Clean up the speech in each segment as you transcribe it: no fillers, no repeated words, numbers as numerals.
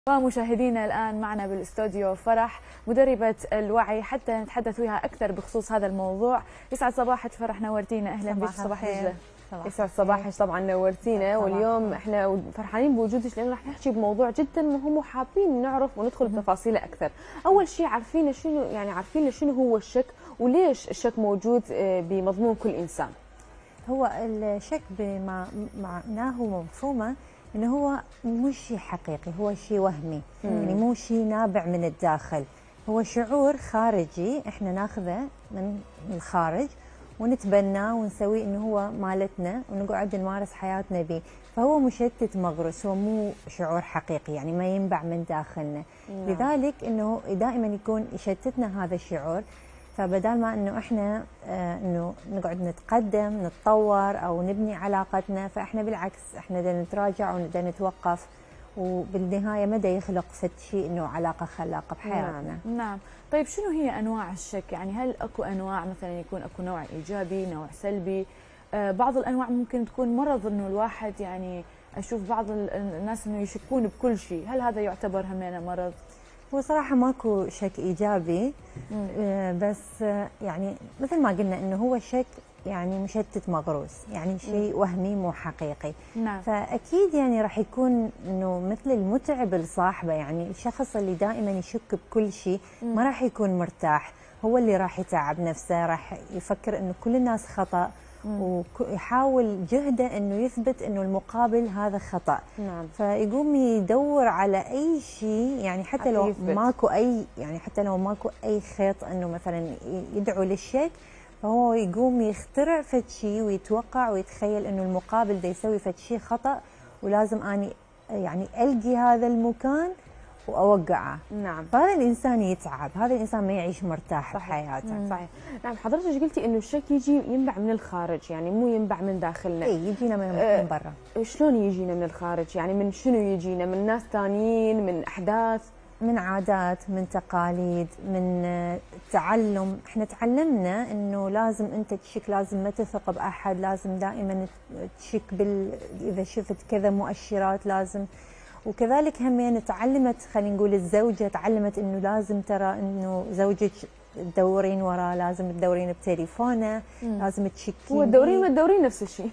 ومشاهدينا الآن معنا بالاستوديو فرح مدربة الوعي حتى نتحدث وياها أكثر بخصوص هذا الموضوع. يسعد صباحك فرح، نورتينا. أهلا بك. صباح الخير. يسعد صباحك، طبعا نورتينا. واليوم احنا فرحانين بوجودك لأنه راح نحكي بموضوع جدا مهم وحابين نعرف وندخل بتفاصيله أكثر. أول شيء عارفين شنو هو الشك وليش الشك موجود بمضمون كل إنسان؟ هو الشك معناه ومفهومه انه هو مو شيء حقيقي، هو شيء وهمي، يعني مو شيء نابع من الداخل، هو شعور خارجي احنا ناخذه من الخارج ونتبناه ونسويه انه هو مالتنا ونقعد نمارس حياتنا به، فهو مشتت مغروس، هو مو شعور حقيقي، يعني ما ينبع من داخلنا. لذلك انه دائما يكون يشتتنا هذا الشعور، فبدال ما انه احنا انه نقعد نتقدم نتطور او نبني علاقتنا، فاحنا بالعكس احنا بدنا نتراجع وبدنا نتوقف، وبالنهايه مدى يخلق فد شيء انه علاقه خلاقه بحياتنا. نعم. طيب شنو هي انواع الشك؟ يعني هل اكو انواع مثلا يكون اكو نوع ايجابي، نوع سلبي؟ بعض الانواع ممكن تكون مرض، انه الواحد يعني اشوف بعض الناس انه يشكون بكل شيء، هل هذا يعتبر همينه مرض؟ هو صراحة ماكو شك إيجابي، بس يعني مثل ما قلنا إنه هو شك يعني مشتت مغروس، يعني شيء وهمي مو حقيقي. نعم. فأكيد يعني راح يكون إنه مثل المتعب لصاحبه، يعني الشخص اللي دائما يشك بكل شيء ما راح يكون مرتاح، هو اللي راح يتعب نفسه، راح يفكر إنه كل الناس خطأ، ويحاول جهده انه يثبت انه المقابل هذا خطأ. نعم. فيقوم يدور على اي شيء، يعني حتى لو ماكو اي، يعني حتى لو ماكو اي خيط انه مثلا يدعو للشك، فهو يقوم يخترع فد شيء ويتوقع ويتخيل انه المقابل دا يسوي فد شيء خطأ، ولازم اني يعني القي هذا المكان واوقعه. نعم. فهذا الانسان يتعب، هذا الانسان ما يعيش مرتاح بحياته. صحيح. نعم. حضرتك قلتي انه الشك يجي ينبع من الخارج، يعني مو ينبع من داخلنا. اي يجينا من برا. شلون يجينا من الخارج؟ يعني من شنو يجينا؟ من ناس ثانيين، من احداث، من عادات، من تقاليد، من تعلم. احنا تعلمنا انه لازم انت تشك، لازم ما تثق باحد، لازم دائما تشك اذا شفت كذا مؤشرات لازم. وكذلك هم تعلمت، خلينا نقول الزوجه تعلمت انه لازم ترى انه زوجك تدورين وراه، لازم تدورين بتليفونه، لازم تشكين. هو تدورين ما تدورين نفس الشيء.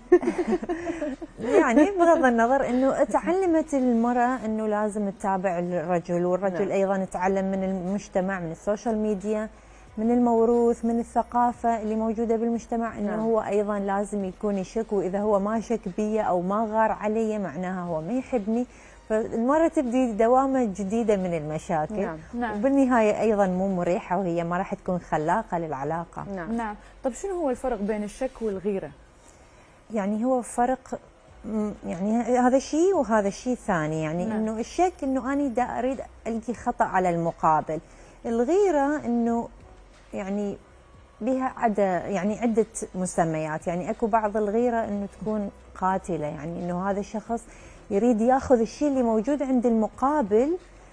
يعني بغض النظر انه تعلمت المراه انه لازم تتابع الرجل، والرجل ايضا تعلم من المجتمع، من السوشيال ميديا، من الموروث، من الثقافه اللي موجوده بالمجتمع، انه هو ايضا لازم يكون يشك، واذا هو ما شك بي او ما غار علي معناها هو ما يحبني. فالمرة تبدي دوامة جديدة من المشاكل. نعم. وبالنهاية أيضا مو مريحة، وهي ما راح تكون خلاقة للعلاقة. نعم. طب شنو هو الفرق بين الشك والغيرة؟ يعني هو فرق، يعني هذا شيء وهذا شيء ثاني، يعني إنه الشك إنه أنا دا أريد ألقي خطأ على المقابل. الغيرة إنه يعني بها عدة مسميات، يعني أكو بعض الغيرة إنه تكون قاتلة، يعني إنه هذا الشخص يريد ياخذ الشيء اللي موجود عند المقابل،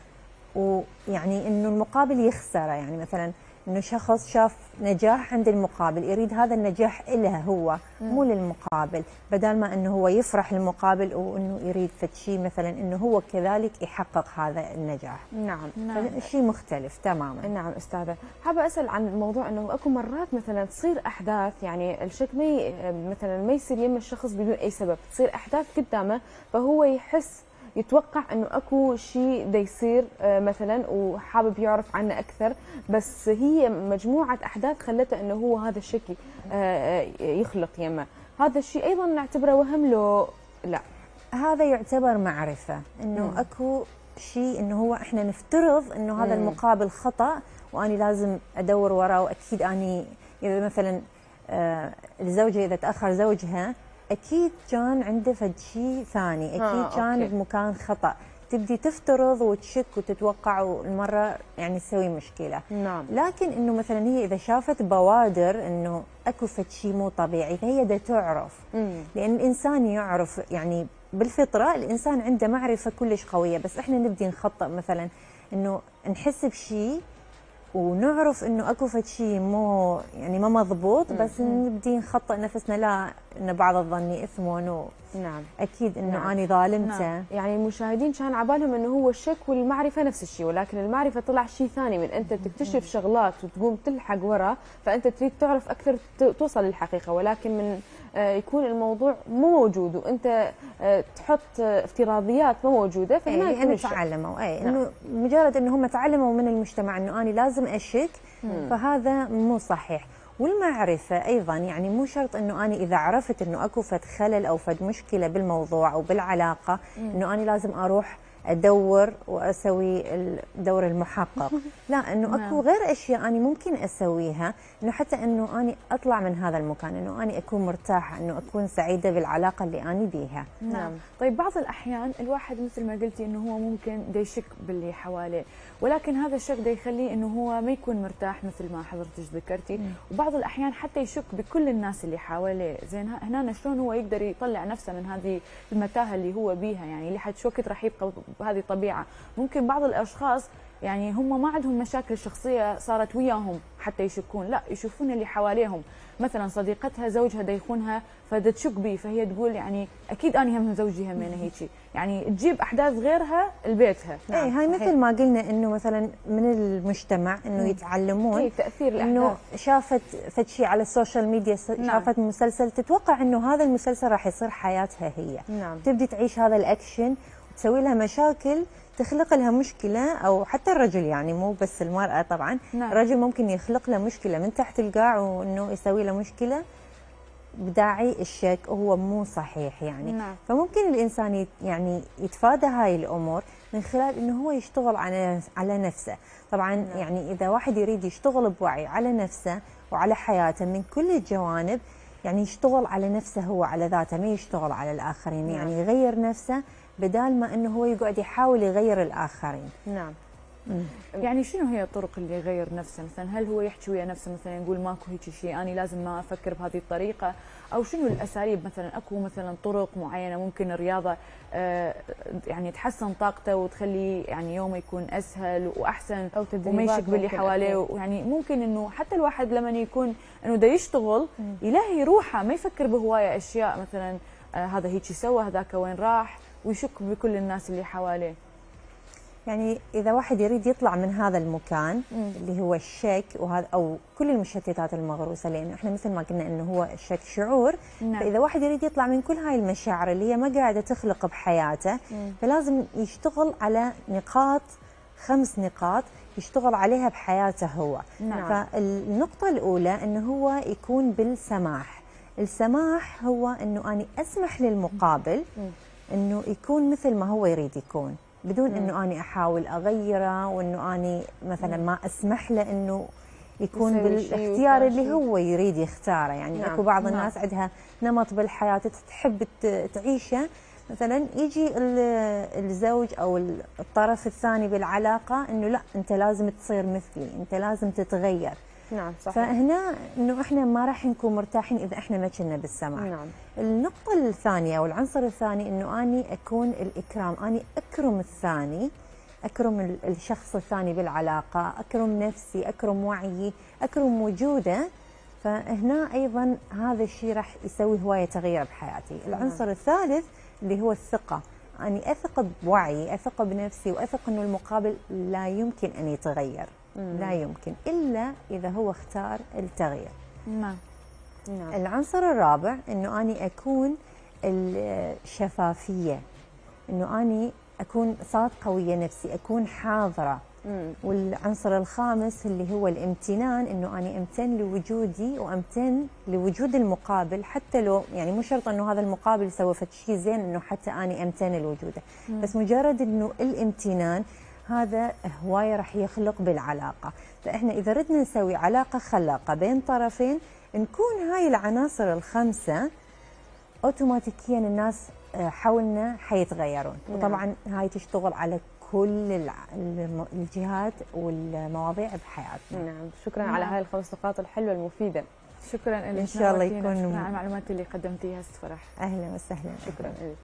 ويعني انه المقابل يخسره. يعني مثلا انه شخص شاف نجاح عند المقابل، يريد هذا النجاح له هو، مو للمقابل، بدل ما انه هو يفرح للمقابل وانه يريد فد شيء مثلا انه هو كذلك يحقق هذا النجاح. نعم. شيء مختلف تماما. نعم استاذه، حابه اسال عن الموضوع انه اكو مرات مثلا تصير احداث، يعني الشك مثلا ما يصير يم الشخص بدون اي سبب، تصير احداث قدامه فهو يتوقع انه اكو شيء دا يصير مثلا، وحابب يعرف عنه اكثر، بس هي مجموعه احداث خلته انه هو هذا الشك يخلق يمه. هذا الشيء ايضا نعتبره وهم لو لا؟ هذا يعتبر معرفه انه اكو شيء، انه هو احنا نفترض انه هذا المقابل خطا واني لازم ادور وراه، واكيد اني اذا مثلا الزوجه اذا تاخر زوجها اكيد كان عنده فد شيء ثاني، اكيد كان بمكان خطا، تبدي تفترض وتشك وتتوقع، والمره يعني تسوي مشكله. نعم. لكن انه مثلا هي اذا شافت بوادر انه اكو فد شيء مو طبيعي، فهي دا تعرف. لان الانسان يعرف، يعني بالفطره الانسان عنده معرفه كلش قويه، بس احنا نبدي نخطئ مثلا انه نحس بشيء ونعرف انه اكو فد شيء مو يعني ما مضبوط، بس نبدي نخطئ نفسنا، لا ان بعض الظن اثم نعم. اكيد انه نعم. اني ظالمته. نعم. يعني المشاهدين كان عبالهم انه هو الشك والمعرفه نفس الشيء، ولكن المعرفه طلع شيء ثاني، من انت تكتشف شغلات وتقوم تلحق ورا، فانت تريد تعرف اكثر توصل للحقيقه، ولكن من يكون الموضوع مو موجود وانت تحط افتراضيات مو موجوده، فهنا يكون الشك. تعلموا انه مجرد انه هم تعلموا من المجتمع انه انا لازم اشك، فهذا مو صحيح. والمعرفة أيضا يعني مو شرط أنه أنا إذا عرفت أنه أكو فد خلل أو فد مشكلة بالموضوع أو بالعلاقة أنه أنا لازم أروح أدور وأسوي الدور المحقق. لا، أنه أكو غير أشياء أنا ممكن أسويها، أنه حتى أنه أنا أطلع من هذا المكان، أنه أنا أكون مرتاحة، أنه أكون سعيدة بالعلاقة اللي أنا بيها. نعم. طيب بعض الأحيان الواحد مثل ما قلتي أنه هو ممكن دا يشك باللي حواليه، ولكن هذا الشك دا يخليه أنه هو ما يكون مرتاح مثل ما حضرتك ذكرتي، وبعض الأحيان حتى يشك بكل الناس اللي حواليه. زين هنا شلون هو يقدر يطلع نفسه من هذه المتاهة اللي هو بيها؟ يعني اللي حد شو وقت راح يبقى بهذه الطبيعة. ممكن بعض الأشخاص يعني هم ما عندهم مشاكل شخصية صارت وياهم حتى يشكون، لا يشوفون اللي حواليهم، مثلا صديقتها زوجها دا يخونها فدا تشك بيه، فهي تقول يعني اكيد انا هم زوجي همين هيك، يعني تجيب احداث غيرها لبيتها. اي هاي مثل ما قلنا انه مثلا من المجتمع انه يتعلمون تاثير الاحداث، انه شافت فد شيء على السوشيال ميديا، شافت مسلسل، تتوقع انه هذا المسلسل راح يصير حياتها هي. تبدي تعيش هذا الاكشن وتسوي لها مشاكل، تخلق لها مشكله، او حتى الرجل يعني مو بس المراه طبعا. الرجل ممكن يخلق له مشكله من تحت القاع وانه يسوي له مشكله بداعي الشك، وهو مو صحيح يعني. فممكن الانسان يعني يتفادى هاي الامور من خلال انه هو يشتغل على نفسه. طبعا يعني اذا واحد يريد يشتغل بوعي على نفسه وعلى حياته من كل الجوانب، يعني يشتغل على نفسه هو على ذاته، ما يشتغل على الاخرين. يعني يغير نفسه بدال ما انه هو يقعد يحاول يغير الاخرين. نعم. يعني شنو هي الطرق اللي يغير نفسه؟ مثلا هل هو يحكي ويا نفسه مثلا يقول ماكو هيك شيء، انا لازم ما افكر بهذه الطريقه، او شنو الاساليب؟ مثلا اكو مثلا طرق معينه ممكن الرياضه يعني تحسن طاقته وتخلي يعني يومه يكون اسهل واحسن، او وما يشك باللي حواليه. ويعني ممكن انه حتى الواحد لما يكون انه دا يشتغل يلهي روحه، ما يفكر بهوايه اشياء، مثلا هذا هيك سوى، هذاك وين راح، ويشك بكل الناس اللي حواليه. يعني إذا واحد يريد يطلع من هذا المكان اللي هو الشك وهذا أو كل المشتتات المغروسة، لأنه إحنا مثل ما قلنا إنه هو الشك شعور. فإذا واحد يريد يطلع من كل هاي المشاعر اللي هي ما قاعدة تخلق بحياته، فلازم يشتغل على 5 نقاط يشتغل عليها بحياته هو. فالنقطة الأولى إنه هو يكون بالسماح. السماح هو إنه أنا أسمح للمقابل إنه يكون مثل ما هو يريد يكون، بدون انه اني احاول اغيره، وانه اني مثلا ما اسمح له انه يكون بالاختيار اللي هو يريد يختاره. يعني اكو بعض الناس عندها نمط بالحياه تحب تعيشه، مثلا يجي الزوج او الطرف الثاني بالعلاقه انه لا انت لازم تصير مثلي، انت لازم تتغير. نعم صحيح. فهنا انه احنا ما راح نكون مرتاحين اذا احنا ما كنا بالسماح. النقطة الثانية او العنصر الثاني انه اني اكون الاكرام، اني اكرم الثاني، اكرم الشخص الثاني بالعلاقة، اكرم نفسي، اكرم وعيي، اكرم وجوده. فهنا ايضا هذا الشيء راح يسوي هواية تغيير بحياتي. العنصر الثالث اللي هو الثقة، اني اثق بوعي، اثق بنفسي، واثق انه المقابل لا يمكن ان يتغير. لا يمكن إلا إذا هو اختار التغيير. نعم. العنصر الرابع إنه أني أكون الشفافية، إنه أني أكون صادقة ويا نفسي، أكون حاضرة. والعنصر الخامس اللي هو الامتنان، إنه أني أمتن لوجودي وأمتن لوجود المقابل، حتى لو يعني مو شرط إنه هذا المقابل سوى شيء زين إنه حتى أني أمتن لوجوده، بس مجرد إنه الامتنان هذا هواية راح يخلق بالعلاقة. فإحنا إذا ردنا نسوي علاقة خلاقة بين طرفين، نكون هاي العناصر ال5 أوتوماتيكيا الناس حولنا حيتغيرون. وطبعا هاي تشتغل على كل الجهات والمواضيع بحياتنا. نعم. شكرا على هاي ال5 نقاط الحلوة المفيدة. شكرا لك، إن شاء الله يكون على المعلومات اللي قدمتيها. فرح. أهلا وسهلا. شكرا لك.